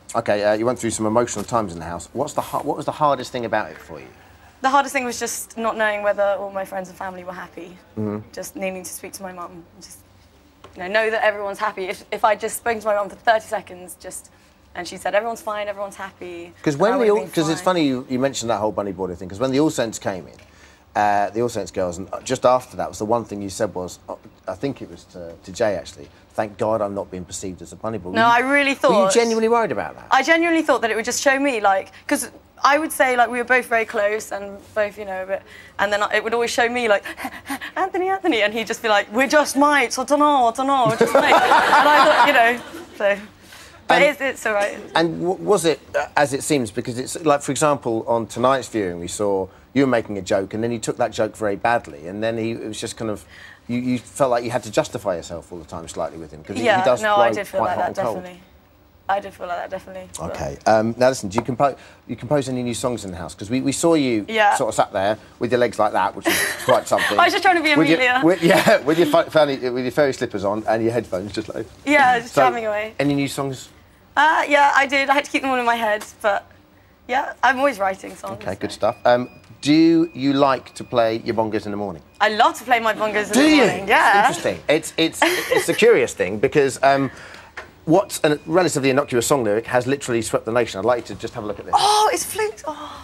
OK, you went through some emotional times in the house. What was the hardest thing about it for you? The hardest thing was just not knowing whether all my friends and family were happy. Just needing to speak to my mum. Just know that everyone's happy. If I just spoken to my mum for 30 seconds, and she said everyone's fine, everyone's happy. Because it's funny you mentioned that whole bunny border thing. Because when the All Saints came in, the All Saints girls, and just after that was the one thing you said was, I think it was to Jay actually. Thank God I'm not being perceived as a bunny boy. No, I really thought. Were you genuinely worried about that? I genuinely thought that it would just show me, like, because I would say, like, we were both very close and both, you know, and then it would always show me, like, Anthony, and he'd just be like, we're just mates, I don't know, we're just mates. And I thought, you know, so. But it's all right. And was it as it seems? Because it's like, for example, on tonight's viewing, we saw you were making a joke, and then you took that joke very badly, and then it was just kind of. You felt like you had to justify yourself all the time slightly with him, because he does no, blow I did feel quite like hot that, and cold. definitely. I did feel like that, definitely. OK. Now, listen, do you compose any new songs in the house? Because we saw you sort of sat there with your legs like that, which is quite something. I was just trying to be Amelia. With your fairy slippers on and your headphones, just like... Yeah, just jamming away. Any new songs? Yeah, I did. I had to keep them all in my head, but, yeah, I'm always writing songs. OK, good stuff. Do you like to play your bongos in the morning? I love to play my bongos in the morning, yeah. Interesting. It's a curious thing, because what's a relatively innocuous song lyric has literally swept the nation. I'd like you to just have a look at this. Oh, it's flute. Oh,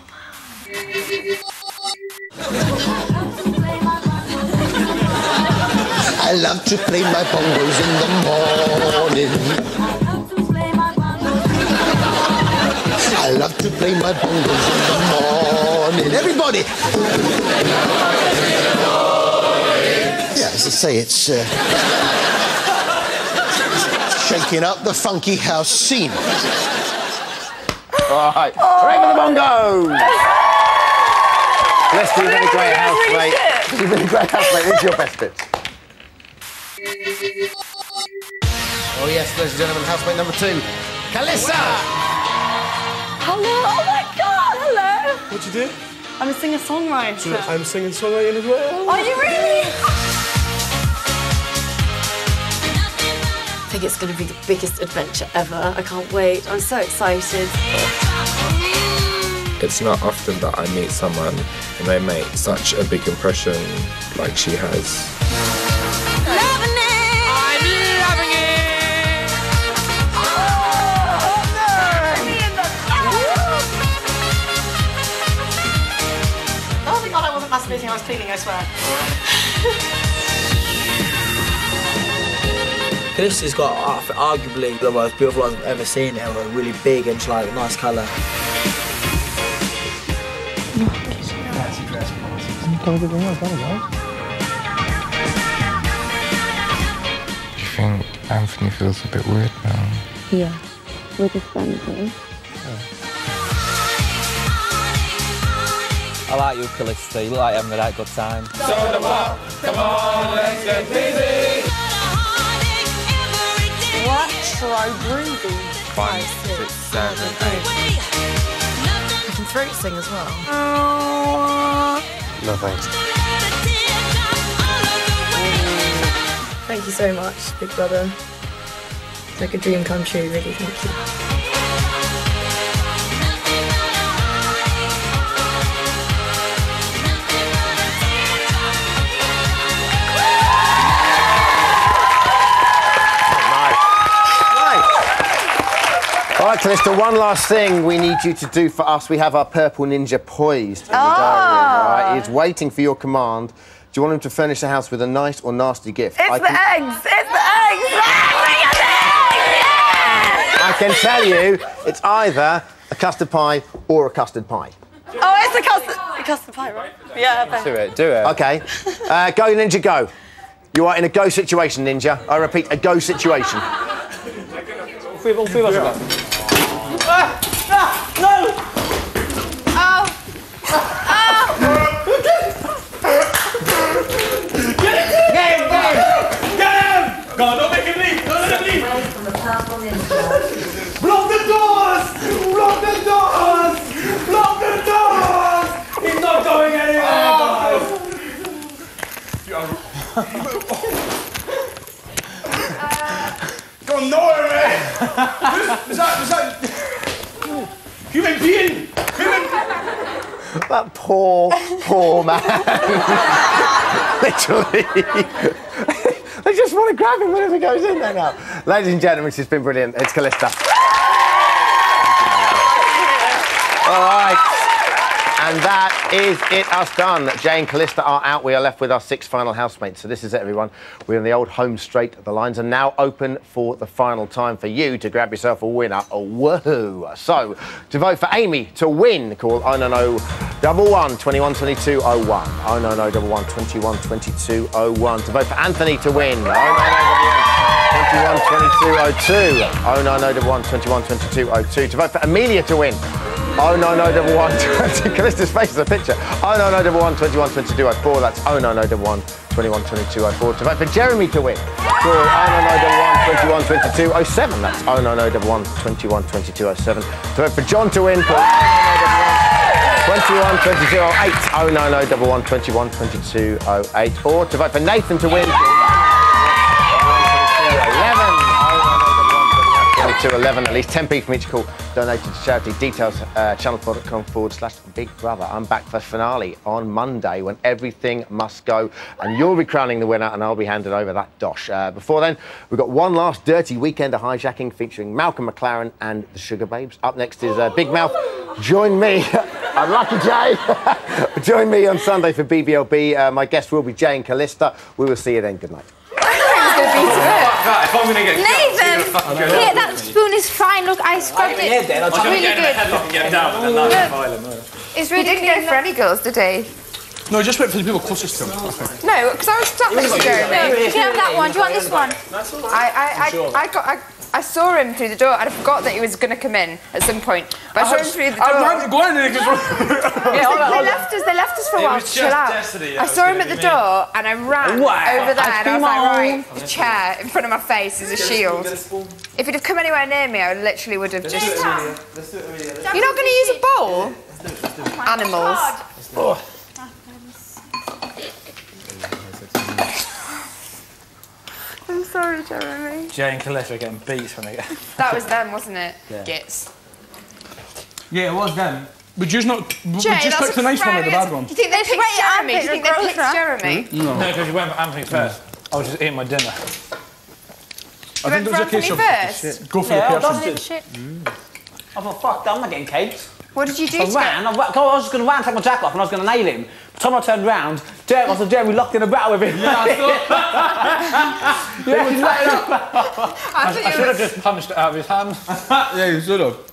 I love to play my bongos in the morning. I love to play my bongos in the morning. Everybody! Yeah, as I say, it's shaking up the funky house scene. All right, hooray for the bongos! Let's do really great housemate. You've been a great housemate. What's your best bits? Oh yes, ladies and gentlemen, housemate number 2, Calista. hello! Oh my God! Hello! What you do? I'm a singer-songwriter. I'm singing-songwriting as well. Are you really? I think it's going to be the biggest adventure ever. I can't wait. I'm so excited. It's not often that I meet someone and they make such a big impression like she has. Loving it! I'm loving it! Oh my God, I wasn't masturbating, I was cleaning, I swear. Calista's got, arguably, the most beautiful ones I've ever seen. They were really big and like a nice colour. Do you think Anthony feels a bit weird now? Yeah, we're just friends here. I like you, Calista. You look like having a right good time. Come on, let's get busy! Electro groovy. 5, 6, 7, 8. I can throat sing as well. No thanks. Thank you so much, big brother. It's like a dream come true, really. Thank you. All right, Calista, one last thing we need you to do for us. We have our purple ninja poised in the diary room, all right? He's waiting for your command. Do you want him to furnish the house with a nice or nasty gift? It's the eggs! It's the eggs! Yeah! I can tell you, it's either a custard pie or a custard pie. Oh, it's a custard pie, right? Yeah, Do it. OK. Go, Ninja, go. You are in a go situation, Ninja. I repeat, a go situation. All three of us are go. No! Ow! Ow! Get him! Go on, don't make him leave! Don't let him leave! Block the doors! Block the doors! Block the doors! He's not going anywhere, guys! Gone nowhere, man! Was that... Human being! That poor man. Literally. They just want to grab him whenever he goes in there now. Ladies and gentlemen, it's been brilliant. It's Calista. All right. And that is it, us done. Jay and Calista are out. We are left with our 6 final housemates. So this is it, everyone. We're in the old home straight. The lines are now open for the final time for you to grab yourself a winner. Oh, whoa. So, to vote for Amy to win, call 090 11 21 22 01. 090 11 21 22 01. To vote for Anthony to win, 090 21 22 02. 090 21 22 02. To vote for Amelia to win, 090 11 20. Calista's face is a picture. 090 11 21 22 04. That's 090 11 21 22 04. To vote for Jeremy to win, call 090 11 21 22 07. That's 090 11 21 22 07. To vote for John to win, call 090 11 21 22 08. 090 11 21 22 08. Or to vote for Nathan to win, 11. At least 10p from each call donated to charity. Details channel4.com/bigbrother. I'm back for finale on Monday when everything must go and you'll be crowning the winner and I'll be handing over that dosh. Before then, we've got one last dirty weekend of hijacking featuring Malcolm McLaren and the Sugar Babes. Up next is Big Mouth. Join me. I'm Lucky Jay. Join me on Sunday for BBLB. My guest will be Jay and Calista. We will see you then. Good night. If I'm going to get Nathan! Here, that spoon is fine. Look, I scrubbed it. It's really good. It's really good. He didn't go for any girls, did he? No, just wait for the people closest to him. No, because I was sat next to Jeremy. You can have that one. Do you want this one? I saw him through the door and I forgot that he was going to come in at some point. But I saw him through the door. I'm not going in because they left us for a while to chill out. I saw him at the door and I ran over there and I was like, right, the chair in front of my face is a shield. If he'd have come anywhere near me, I literally would have just... You're not going to use a bowl? Animals. I'm sorry, Jeremy. Jay and Calista are getting beats when they get... That was them, wasn't it? Yeah. Gits. Yeah, it was them. Would you not pick that's the nice one or the bad one? Do you think they picked Jeremy? Do you think they picked Jeremy? No, because you went for Anthony first. I was just eating my dinner. I think it was a case of first? Go for the person. I thought, fuck, I'm not getting cakes. What did you do? I was just going to ran, take my jacket off, and I was going to nail him. By the time I turned round, Jeremy locked in a battle with him. Yeah, I thought. I should have just punched it out of his hand. Yeah, you should have.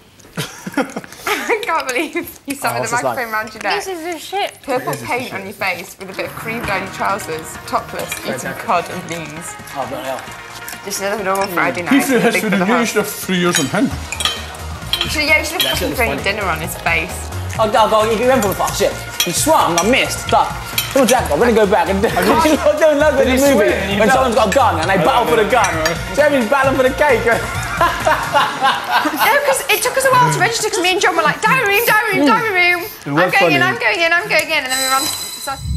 I can't believe you sat with the microphone around your neck. This is the shit. Purple paint on your face with a bit of cream down your trousers, topless, eating cod and beans. Oh, bloody hell. Just another normal Friday night. You should have 3 years on him. You should have fucking thrown your dinner on his face. I'll go, you remember the fuck shit. He swung, I missed, stuff. Put my jacket off, I'm gonna go back and do doing loads in the movie when someone's got a gun and they battle for the gun. Jeremy's battling for the cake. No, because it took us a while to register because me and John were like, diary room, diary room, diary room. I'm going in, and then we ran.